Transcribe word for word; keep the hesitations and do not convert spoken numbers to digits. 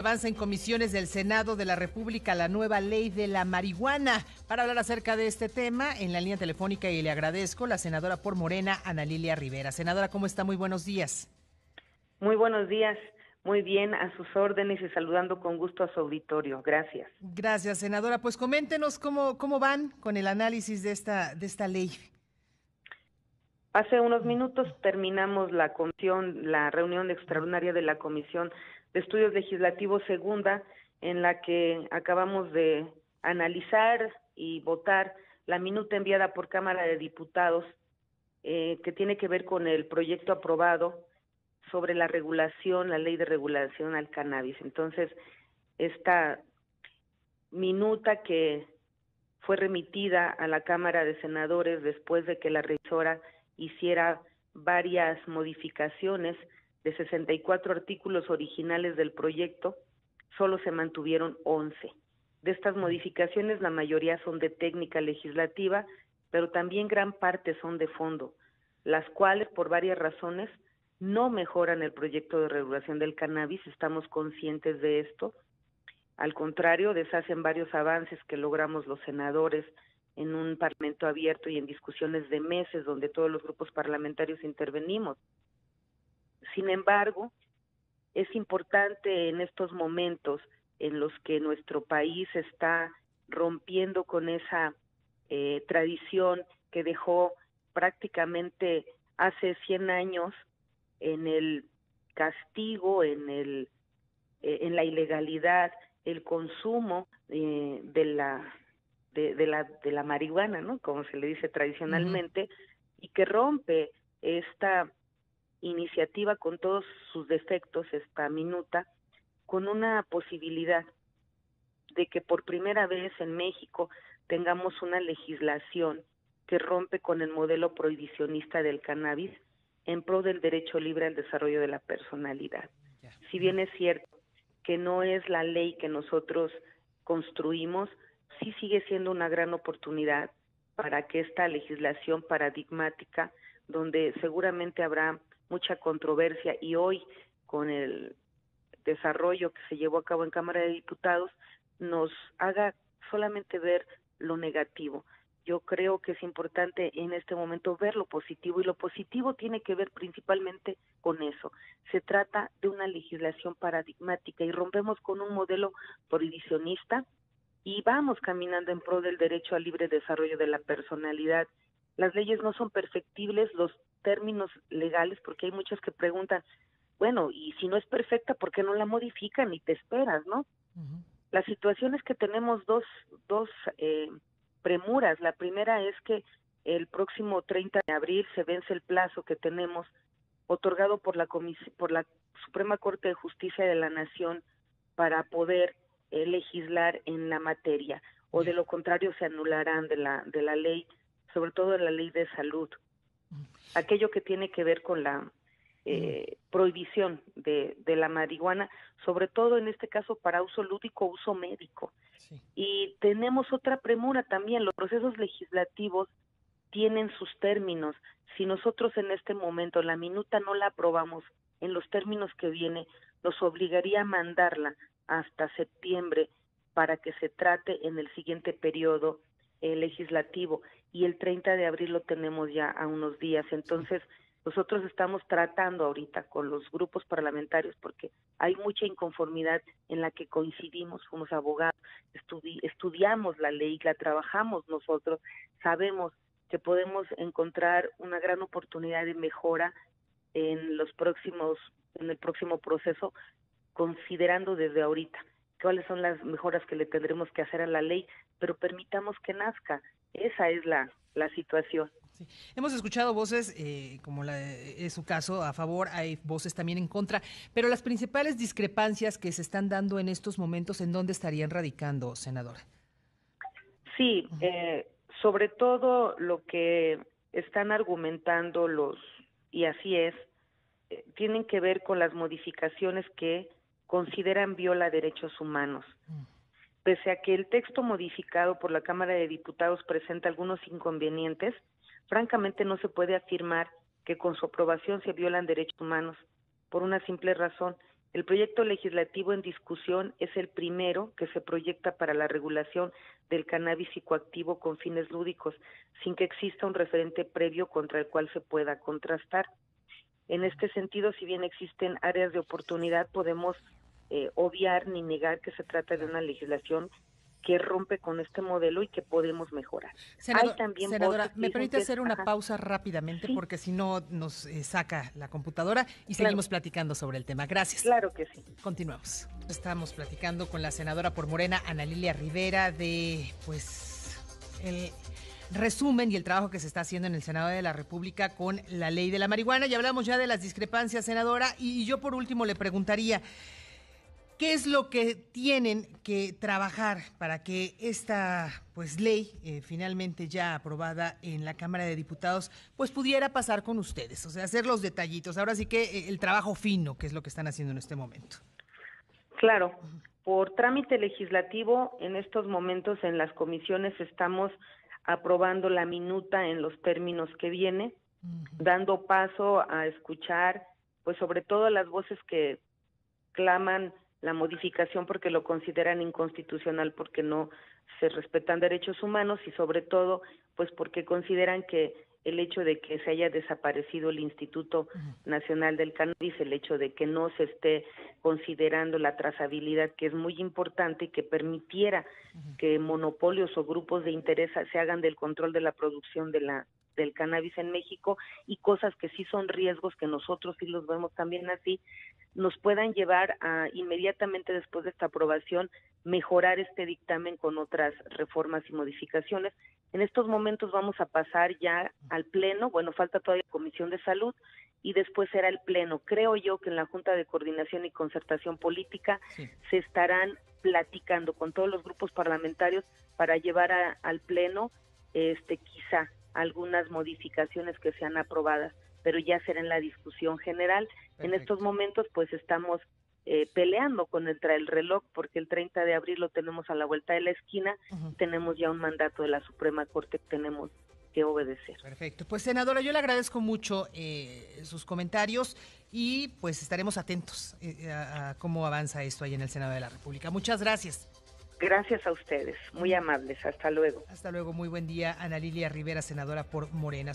Avanza en comisiones del Senado de la República la nueva ley de la marihuana. Para hablar acerca de este tema, en la línea telefónica, y le agradezco, la senadora por Morena, Ana Lilia Rivera. Senadora, ¿cómo está? Muy buenos días. Muy buenos días. Muy bien, a sus órdenes y saludando con gusto a su auditorio. Gracias. Gracias, senadora. Pues coméntenos cómo, cómo van con el análisis de esta, de esta ley. Hace unos minutos terminamos la comisión, la reunión extraordinaria de la Comisión de Estudios Legislativos Segunda, en la que acabamos de analizar y votar la minuta enviada por Cámara de Diputados, eh, que tiene que ver con el proyecto aprobado sobre la regulación, la ley de regulación al cannabis. Entonces, esta minuta que fue remitida a la Cámara de Senadores después de que la revisora hiciera varias modificaciones de sesenta y cuatro artículos originales del proyecto, solo se mantuvieron once. De estas modificaciones, la mayoría son de técnica legislativa, pero también gran parte son de fondo, las cuales, por varias razones, no mejoran el proyecto de regulación del cannabis. Estamos conscientes de esto. Al contrario, deshacen varios avances que logramos los senadores en un parlamento abierto y en discusiones de meses donde todos los grupos parlamentarios intervenimos. Sin embargo, es importante en estos momentos en los que nuestro país está rompiendo con esa eh, tradición que dejó prácticamente hace cien años en el castigo, en el eh, en la ilegalidad, el consumo eh, de la de, de la de la marihuana, ¿no? Como se le dice tradicionalmente, uh-huh. Y que rompe esta iniciativa con todos sus defectos, esta minuta, con una posibilidad de que por primera vez en México tengamos una legislación que rompe con el modelo prohibicionista del cannabis en pro del derecho libre al desarrollo de la personalidad. Si bien es cierto que no es la ley que nosotros construimos, sí sigue siendo una gran oportunidad para que esta legislación paradigmática, donde seguramente habrá mucha controversia, y hoy con el desarrollo que se llevó a cabo en Cámara de Diputados, nos haga solamente ver lo negativo. Yo creo que es importante en este momento ver lo positivo, y lo positivo tiene que ver principalmente con eso. Se trata de una legislación paradigmática y rompemos con un modelo prohibicionista y vamos caminando en pro del derecho al libre desarrollo de la personalidad. Las leyes no son perfectibles, los términos legales, porque hay muchos que preguntan, bueno, y si no es perfecta, ¿por qué no la modifican y te esperas, no? Uh-huh. La situación es que tenemos dos, dos eh, premuras. La primera es que el próximo treinta de abril se vence el plazo que tenemos otorgado por la Comis- por la Suprema Corte de Justicia de la Nación para poder eh, legislar en la materia, o de lo contrario se anularán de la de la ley, sobre todo de la ley de salud, aquello que tiene que ver con la eh, prohibición de, de la marihuana, sobre todo en este caso para uso lúdico, uso médico. Sí. Y tenemos otra premura también, los procesos legislativos tienen sus términos. Si nosotros en este momento la minuta no la aprobamos en los términos que viene, nos obligaría a mandarla hasta septiembre para que se trate en el siguiente periodo eh, legislativo, y el treinta de abril lo tenemos ya a unos días. Entonces, nosotros estamos tratando ahorita con los grupos parlamentarios, porque hay mucha inconformidad en la que coincidimos, somos abogados, estudi- estudiamos la ley, la trabajamos nosotros, sabemos que podemos encontrar una gran oportunidad de mejora en los próximos, en el próximo proceso, considerando desde ahorita cuáles son las mejoras que le tendremos que hacer a la ley, pero permitamos que nazca. Esa es la, la situación. Sí. Hemos escuchado voces, eh, como la, es su caso, a favor, hay voces también en contra, pero las principales discrepancias que se están dando en estos momentos, ¿en dónde estarían radicando, senadora? Sí, eh, sobre todo lo que están argumentando los, y así es, eh, tienen que ver con las modificaciones que consideran viola derechos humanos. Pese a que el texto modificado por la Cámara de Diputados presenta algunos inconvenientes, francamente no se puede afirmar que con su aprobación se violan derechos humanos, por una simple razón: El proyecto legislativo en discusión es el primero que se proyecta para la regulación del cannabis psicoactivo con fines lúdicos, sin que exista un referente previo contra el cual se pueda contrastar. En este sentido, si bien existen áreas de oportunidad, podemos eh, obviar ni negar que se trata de una legislación que rompe con este modelo y que podemos mejorar. Senador, Hay también senadora, voces que ¿me dicen permite que hacer es, una ajá, pausa rápidamente? sí, Porque si no nos eh, saca la computadora y claro, seguimos platicando sobre el tema. Gracias. claro que sí. Continuamos. Estamos platicando con la senadora por Morena, Ana Lilia Rivera, de pues el resumen y el trabajo que se está haciendo en el Senado de la República con la ley de la marihuana. Y hablamos ya de las discrepancias, senadora, y yo por último le preguntaría, ¿qué es lo que tienen que trabajar para que esta pues ley eh, finalmente ya aprobada en la Cámara de Diputados pues pudiera pasar con ustedes? O sea, hacer los detallitos. Ahora sí que eh, el trabajo fino, que es lo que están haciendo en este momento. Claro, por trámite legislativo, en estos momentos en las comisiones estamos aprobando la minuta en los términos que viene, uh-huh, dando paso a escuchar, pues sobre todo las voces que claman la modificación porque lo consideran inconstitucional, porque no se respetan derechos humanos y sobre todo pues porque consideran que el hecho de que se haya desaparecido el Instituto Nacional del Cannabis, el hecho de que no se esté considerando la trazabilidad, que es muy importante y que permitiera uh-huh. que monopolios o grupos de interés se hagan del control de la producción de la del cannabis en México, y cosas que sí son riesgos, que nosotros sí los vemos también así, nos puedan llevar a inmediatamente después de esta aprobación mejorar este dictamen con otras reformas y modificaciones. En estos momentos vamos a pasar ya al Pleno, bueno, falta todavía la Comisión de Salud y después será el Pleno. Creo yo que en la Junta de Coordinación y Concertación Política sí. se estarán platicando con todos los grupos parlamentarios para llevar a, al Pleno este quizá algunas modificaciones que sean aprobadas, pero ya será en la discusión general. Perfecto. En estos momentos pues estamos eh, peleando con el, el reloj, porque el treinta de abril lo tenemos a la vuelta de la esquina, uh-huh. tenemos ya un mandato de la Suprema Corte que tenemos que obedecer. Perfecto, pues senadora, yo le agradezco mucho eh, sus comentarios y pues estaremos atentos eh, a, a cómo avanza esto ahí en el Senado de la República. Muchas gracias. Gracias a ustedes, muy amables, hasta luego. Hasta luego, muy buen día, Ana Lilia Rivera, senadora por Morena.